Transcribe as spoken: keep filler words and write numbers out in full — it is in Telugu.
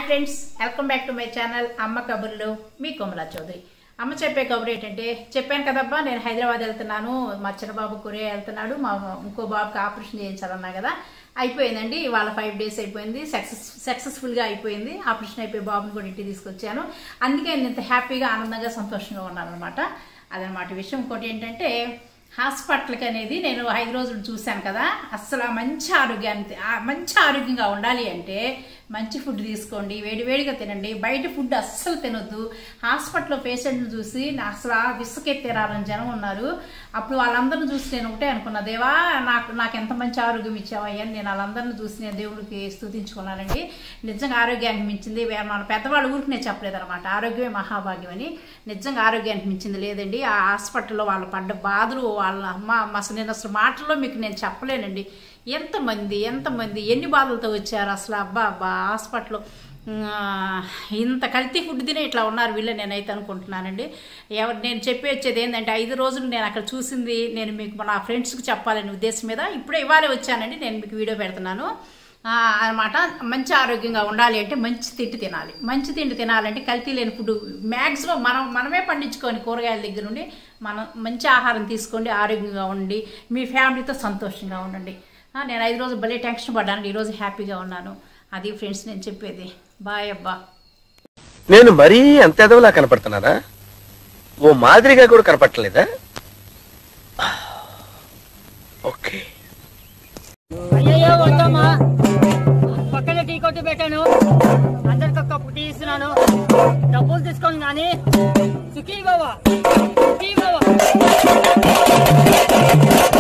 Friends, welcome back to my channel Amma Kaburlu. మీ కోమలా చౌదరి. అమ్మ చెప్పే కబురు ఏంటంటే, చెప్పాను కదబ్బా నేను హైదరాబాద్ వెళ్తున్నాను, మా చిన్నబాబు కొరియా వెళ్తున్నాడు, మా ఇంకో బాబుకి ఆపరేషన్ చేయించాలన్నా కదా. అయిపోయిందండి, ఇవాళ ఫైవ్ డేస్ అయిపోయింది, సక్సెస్ సక్సెస్ఫుల్గా అయిపోయింది. ఆపరేషన్ అయిపోయి బాబుని కూడా ఇంటికి తీసుకొచ్చాను. అందుకే నేను ఇంత హ్యాపీగా ఆనందంగా సంతోషంగా ఉన్నాను అనమాట. అదనమాట విషయం. ఇంకోటి ఏంటంటే, హాస్పిటల్కి అనేది నేను ఐదు రోజులు చూశాను కదా. అస్సలు మంచి ఆరోగ్యాన్ని మంచి ఆరోగ్యంగా ఉండాలి అంటే మంచి ఫుడ్ తీసుకోండి, వేడివేడిగా తినండి. బయట ఫుడ్ అస్సలు తినొద్దు. హాస్పిటల్లో పేషెంట్ని చూసి అసలు విసుకెత్తిరాలని జనం ఉన్నారు. అప్పుడు వాళ్ళందరిని చూసి నేను ఒకటే అనుకున్నా, దేవా నాకు నాకు ఎంత మంచి ఆరోగ్యం ఇచ్చావయ్యని నేను వాళ్ళందరిని చూసి నేను దేవుడికి స్తుతించుకున్నానండి. నిజంగా ఆరోగ్యానికి మించింది మన పెద్దవాళ్ళ ఊరికి నేను చెప్పలేదు అనమాట. ఆరోగ్యమే మహాభాగ్యం అని. నిజంగా ఆరోగ్యానికి మించింది లేదండి. ఆ హాస్పిటల్లో వాళ్ళు పడ్డ బాధలు, వాళ్ళ అమ్మ అసలు నేను అసలు మాటల్లో మీకు నేను చెప్పలేనండి. ఎంతమంది ఎంతమంది ఎన్ని బాధలతో వచ్చారు అసలు. అబ్బా అబ్బా హాస్పిటల్లో ఇంత కల్తీ ఫుడ్ తినే ఇట్లా ఉన్నారు వీళ్ళు నేనైతే అనుకుంటున్నానండి. ఎవరు నేను చెప్పి వచ్చేది ఏంటంటే, ఐదు రోజులు నేను అక్కడ చూసింది నేను మీకు నా ఫ్రెండ్స్కి చెప్పాలనే ఉద్దేశం మీద ఇప్పుడే ఇవాళే వచ్చానండి. నేను మీకు వీడియో పెడుతున్నాను అనమాట. మంచి ఆరోగ్యంగా ఉండాలి అంటే మంచి తిండి తినాలి. మంచి తిండి తినాలంటే కల్తీ లేని ఫుడ్ మ్యాక్సిమం మనం మనమే పండించుకొని కూరగాయల దగ్గర నుండి మనం మంచి ఆహారం తీసుకోండి. ఆరోగ్యంగా ఉండి మీ ఫ్యామిలీతో సంతోషంగా ఉండండి. నేను ఐదు రోజులు భలే టెన్షన్ పడ్డాను, ఈరోజు హ్యాపీగా ఉన్నాను. అది ఫ్రెండ్స్ నేను చెప్పేది. బాయ్ అబ్బా. నేను మరీ అంత ఎదవలా కనపడుతున్నారా? ఓ మాదిరిగా కూడా కనపడలేదా? ఓకే. అయ్యో వద్దమ్మా, పక్కన టీ కొట్టి పెట్టాను, అందరికి ఒక కప్పు టీ ఇస్తున్నాను, డబ్బులు తీసుకోండి కానీ సుఖీ బాబా సుఖీ బాబా.